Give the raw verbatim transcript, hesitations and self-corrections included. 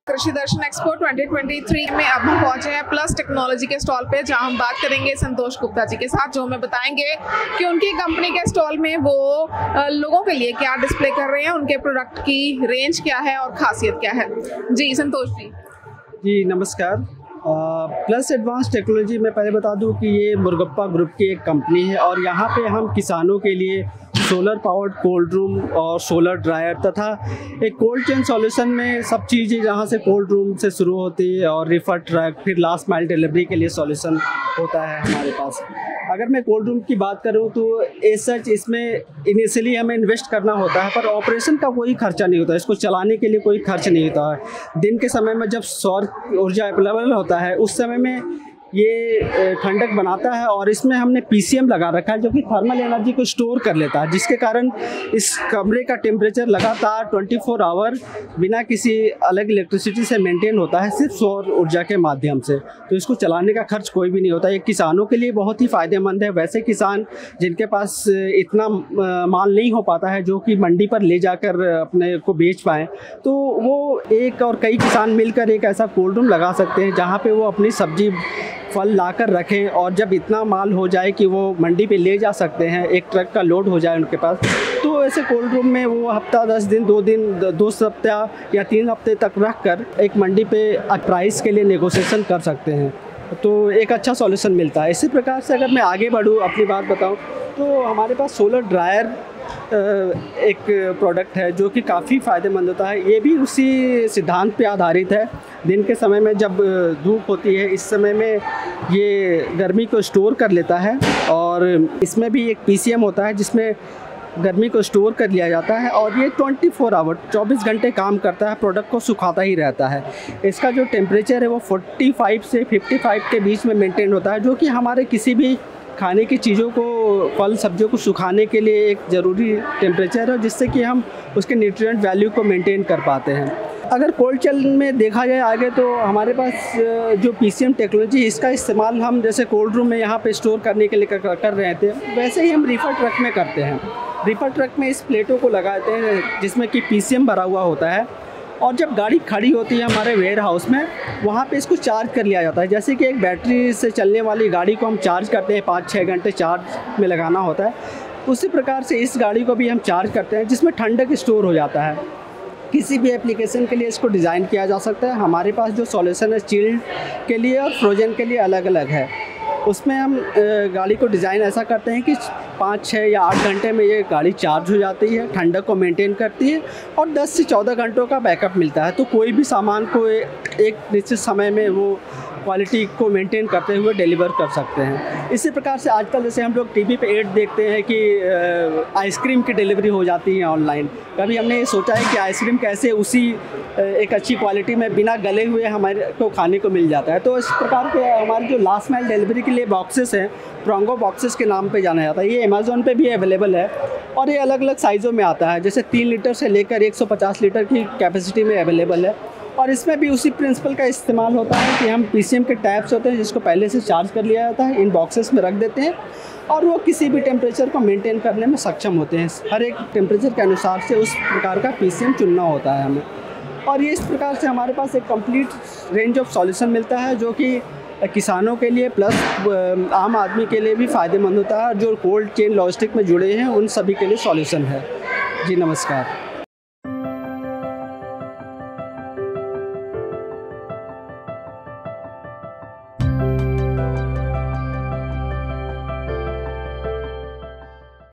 कृषि Darshan expo twenty twenty three में अब हम पहुंचे हैं प्लस टेक्नोलॉजी के स्टॉल पे, जहां हम बात करेंगे संतोष गुप्ता जी के साथ, जो हमें बताएंगे कि उनकी कंपनी के स्टॉल में वो लोगों के लिए क्या डिस्प्ले कर रहे हैं, उनके प्रोडक्ट की रेंज क्या है और खासियत क्या है। जी संतोष जी। जी नमस्कार। प्लस एडवांस टेक्नोलॉजी में पहले बता दूं कि ये मुर्गप्पा ग्रुप की एक कंपनी है और यहाँ पे हम किसानों के लिए सोलर पावर्ड कोल्ड रूम और सोलर ड्रायर तथा एक कोल्ड चेन सॉल्यूशन में सब चीज़ें जहाँ से कोल्ड रूम से शुरू होती है और रिफर ट्रक फिर लास्ट माइल डिलीवरी के लिए सॉल्यूशन होता है हमारे पास। अगर मैं कोल्ड रूम की बात करूँ तो एज सच इसमें इनिशियली हमें इन्वेस्ट करना होता है, पर ऑपरेशन का कोई खर्चा नहीं होता, इसको चलाने के लिए कोई खर्च नहीं होता है। दिन के समय में जब सौर ऊर्जा अवेलेबल होता है उस समय में ये ठंडक बनाता है और इसमें हमने पीसीएम लगा रखा है जो कि थर्मल एनर्जी को स्टोर कर लेता है, जिसके कारण इस कमरे का टेम्परेचर लगातार चौबीस आवर बिना किसी अलग इलेक्ट्रिसिटी से मेंटेन होता है, सिर्फ सौर ऊर्जा के माध्यम से। तो इसको चलाने का खर्च कोई भी नहीं होता। ये किसानों के लिए बहुत ही फ़ायदेमंद है। वैसे किसान जिनके पास इतना माल नहीं हो पाता है जो कि मंडी पर ले जाकर अपने को बेच पाएँ, तो वो एक और कई किसान मिलकर एक ऐसा कोल्ड रूम लगा सकते हैं जहाँ पर वो अपनी सब्जी फल लाकर रखें और जब इतना माल हो जाए कि वो मंडी पे ले जा सकते हैं, एक ट्रक का लोड हो जाए उनके पास, तो ऐसे कोल्ड रूम में वो हफ्ता दस दिन दो दिन दो सप्ताह या तीन हफ्ते तक रख कर एक मंडी पे प्राइस के लिए नेगोशिएशन कर सकते हैं। तो एक अच्छा सॉल्यूशन मिलता है। इसी प्रकार से अगर मैं आगे बढ़ूँ, अपनी बात बताऊँ, तो हमारे पास सोलर ड्रायर एक प्रोडक्ट है जो कि काफ़ी फ़ायदेमंद होता है। ये भी उसी सिद्धांत पे आधारित है। दिन के समय में जब धूप होती है इस समय में ये गर्मी को स्टोर कर लेता है और इसमें भी एक पीसीएम होता है जिसमें गर्मी को स्टोर कर लिया जाता है और ये चौबीस आवर चौबीस घंटे काम करता है, प्रोडक्ट को सुखाता ही रहता है। इसका जो टेम्परेचर है वो पैंतालीस से पचपन के बीच में मेंटेन होता है, जो कि हमारे किसी भी खाने की चीज़ों को, फल सब्जियों को सुखाने के लिए एक ज़रूरी टेम्परेचर है, जिससे कि हम उसके न्यूट्रिएंट वैल्यू को मेंटेन कर पाते हैं। अगर कोल्ड चेन में देखा जाए आगे, तो हमारे पास जो पीसीएम टेक्नोलॉजी, इसका इस्तेमाल हम जैसे कोल्ड रूम में यहाँ पे स्टोर करने के लिए कर, कर रहे थे, वैसे ही हम रिफर ट्रक में करते हैं। रिफर ट्रक में इस प्लेटों को लगाते हैं जिसमें कि पीसीएम भरा हुआ होता है और जब गाड़ी खड़ी होती है हमारे वेयर हाउस में, वहाँ पे इसको चार्ज कर लिया जाता है। जैसे कि एक बैटरी से चलने वाली गाड़ी को हम चार्ज करते हैं, पाँच छः घंटे चार्ज में लगाना होता है, उसी प्रकार से इस गाड़ी को भी हम चार्ज करते हैं जिसमें ठंडक स्टोर हो जाता है। किसी भी एप्लीकेशन के लिए इसको डिज़ाइन किया जा सकता है। हमारे पास जो सॉल्यूशन है चिल्ड के लिए और फ्रोजन के लिए अलग अलग है। उसमें हम गाड़ी को डिज़ाइन ऐसा करते हैं कि पाँच छः या आठ घंटे में ये गाड़ी चार्ज हो जाती है, ठंडक को मेंटेन करती है और दस से चौदह घंटों का बैकअप मिलता है। तो कोई भी सामान को एक निश्चित समय में वो क्वालिटी को मेंटेन करते हुए डिलीवर कर सकते हैं। इसी प्रकार से आजकल जैसे हम लोग टीवी पे ऐड देखते हैं कि आइसक्रीम की डिलीवरी हो जाती है ऑनलाइन, कभी हमने ये सोचा है कि आइसक्रीम कैसे उसी एक अच्छी क्वालिटी में बिना गले हुए हमारे को खाने को मिल जाता है। तो इस प्रकार के हमारे जो लास्ट माइल डिलीवरी के लिए बॉक्सेस हैं, प्रोंगो बॉक्सेस के नाम पे जाना जाता है, ये अमेज़ॉन पे भी अवेलेबल है और ये अलग अलग साइज़ों में आता है। जैसे तीन लीटर से लेकर एक सौ पचास लीटर की कैपेसिटी में अवेलेबल है और इसमें भी उसी प्रिंसिपल का इस्तेमाल होता है कि हम पीसीएम के टैप्स होते हैं जिसको पहले से चार्ज कर लिया जाता है, इन बॉक्सेस में रख देते हैं और वो किसी भी टेम्परेचर को मेंटेन करने में सक्षम होते हैं। हर एक टेम्परेचर के अनुसार से उस प्रकार का पीसीएम चुनना होता है हमें, और ये इस प्रकार से हमारे पास एक कंप्लीट रेंज ऑफ सॉल्यूशन मिलता है जो कि किसानों के लिए प्लस आम आदमी के लिए भी फ़ायदेमंद होता है। जो कोल्ड चेन लॉजिस्टिक में जुड़े हैं उन सभी के लिए सॉल्यूशन है। जी नमस्कार।